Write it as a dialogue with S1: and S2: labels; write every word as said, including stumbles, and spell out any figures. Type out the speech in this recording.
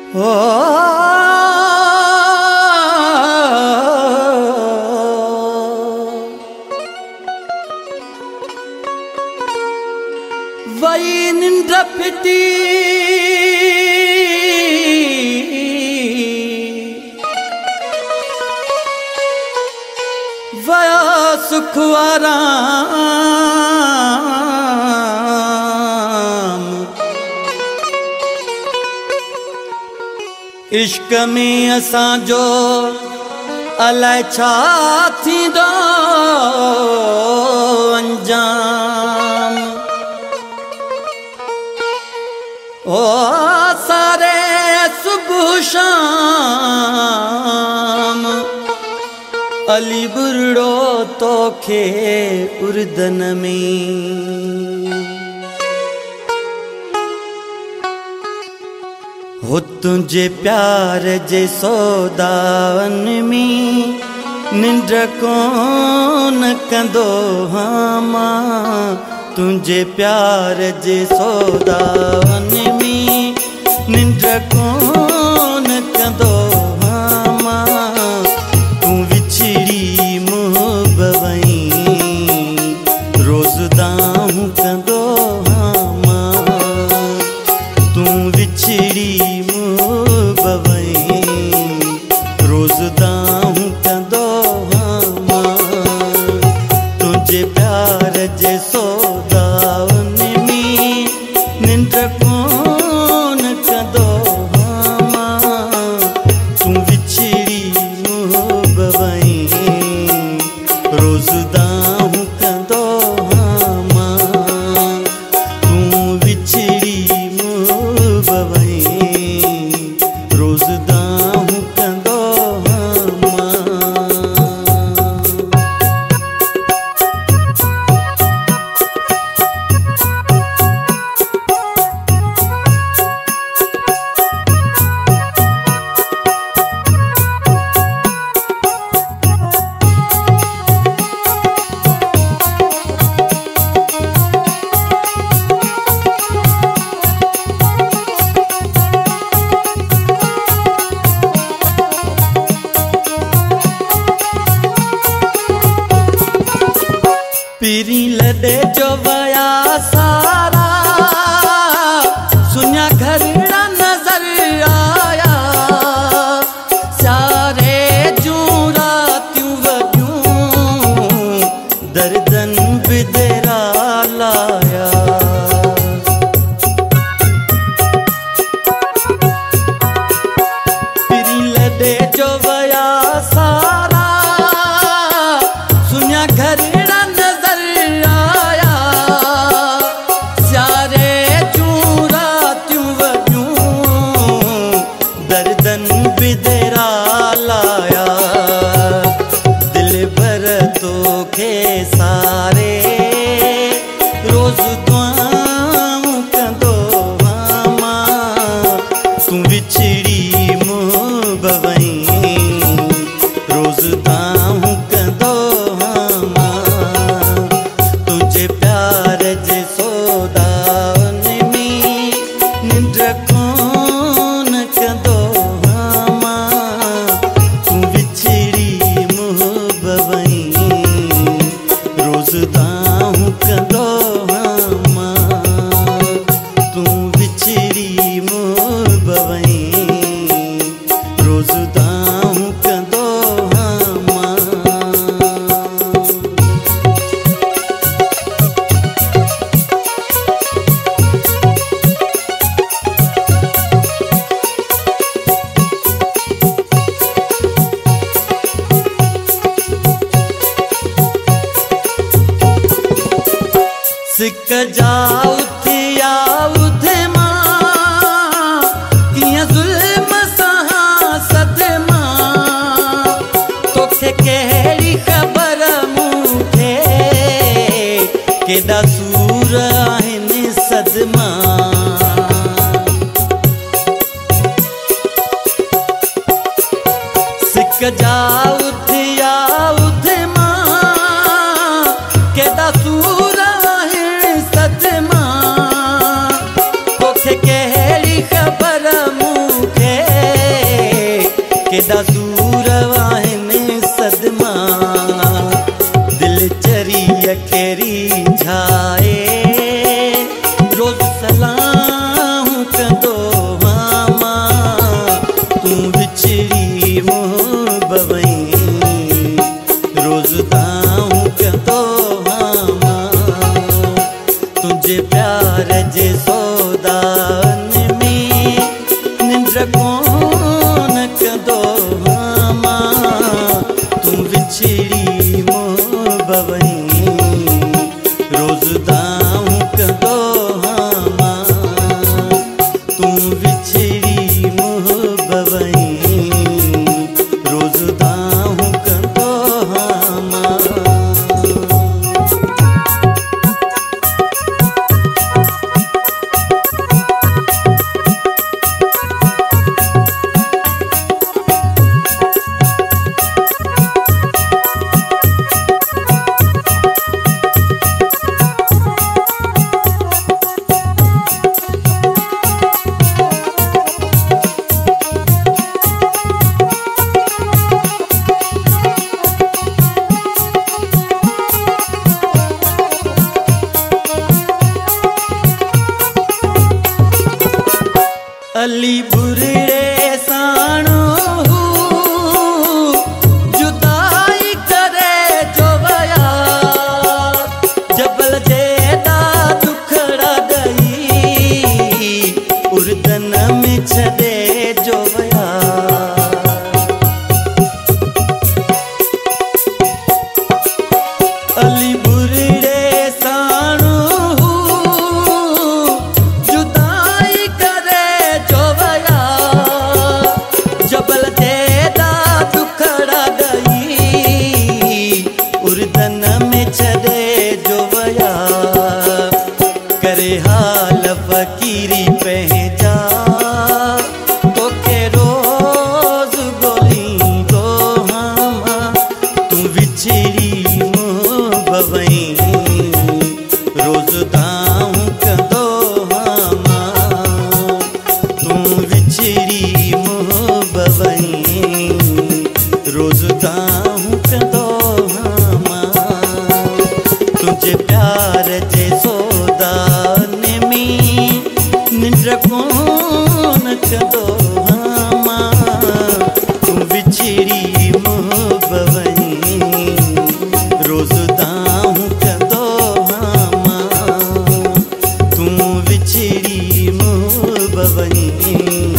S1: ओ वही निंद्र फिटी वया सुख आराम इश्क में असां जो अलाए छा थींदो अंजाम। ओ सारे सुबह शाम अली बुरड़ो तोखे उर्दन में हो तुझे प्यार जे सौदावन में निंड कोन कंदो हामा तुझे प्यार जे सौदावन में निंड कोन कंदो हामा तू विछड़ी मुहबवई रोज दाहूं कंदो हामा तू विछड़ी मुहबवई रोज दाहूं कंदो हामा तुझे प्यार जे सौदावन में निंड कोन कंदो हामा तू विछड़ी मुहबवई रोज दाहूं कंदो हामा तू विछड़ी मुहबवई रोज दाहूं कंदो हामा। पीरी लदे जो वया सारा सुनिया घरड़ा नजर आया सारे जूं रातियों वजूं दर्दन बिदरा लाया पीरी लदे जो वया सारा सुनिया घरड़ा बिदरा लाया दिल भर तो के सारे रोज दुआऊं कंदो हामा तू विछड़ी मुहबवई रोज दाहूं कंदो हामा तुझे प्यार जे सौदावन में निंड कोन कंदो रोज दाहूं कंदो हामा तू विछड़ी मुहबवई रोज दाहूं कंदो हामा। सिक जाऊ थिया उधे मां किया जुल्म सहा सदमा तोखे केड़ी खबर मूंखे केदा सूर आहिनि सदमा सिक जाऊ थिया उधे मां केदा सूर सदमा तोखे केड़ी खबर मूंखे निंड कोन कंदो हामा तू विछड़ी मो बवई रोज दाऊं कंदो हामा तू विछड़ी मो बवई रोज दाऊं कंदो हामा अली बुरड़े साणो जुदाई करे जो वया जबल जेदा दुखड़ा गई उर्दन में छदे जो वया अली बुरड़े साणो जबल जेदा दुखड़ा गई उर्दन में छदे जो वया करे हाल फकीरी पहजा तो के रोज बोली दो हामा तू विछड़ी मो बवई रोज दाऊं कंदो हामा तू विछड़ी मो बवई रोज दाऊं कंदो हामा तुझे प्यार जे सोदा नेमी निंड कोन कंदो हामा तू विछड़ी मो बवई रोज दाऊं कंदो हामा तू विछड़ी मो बवई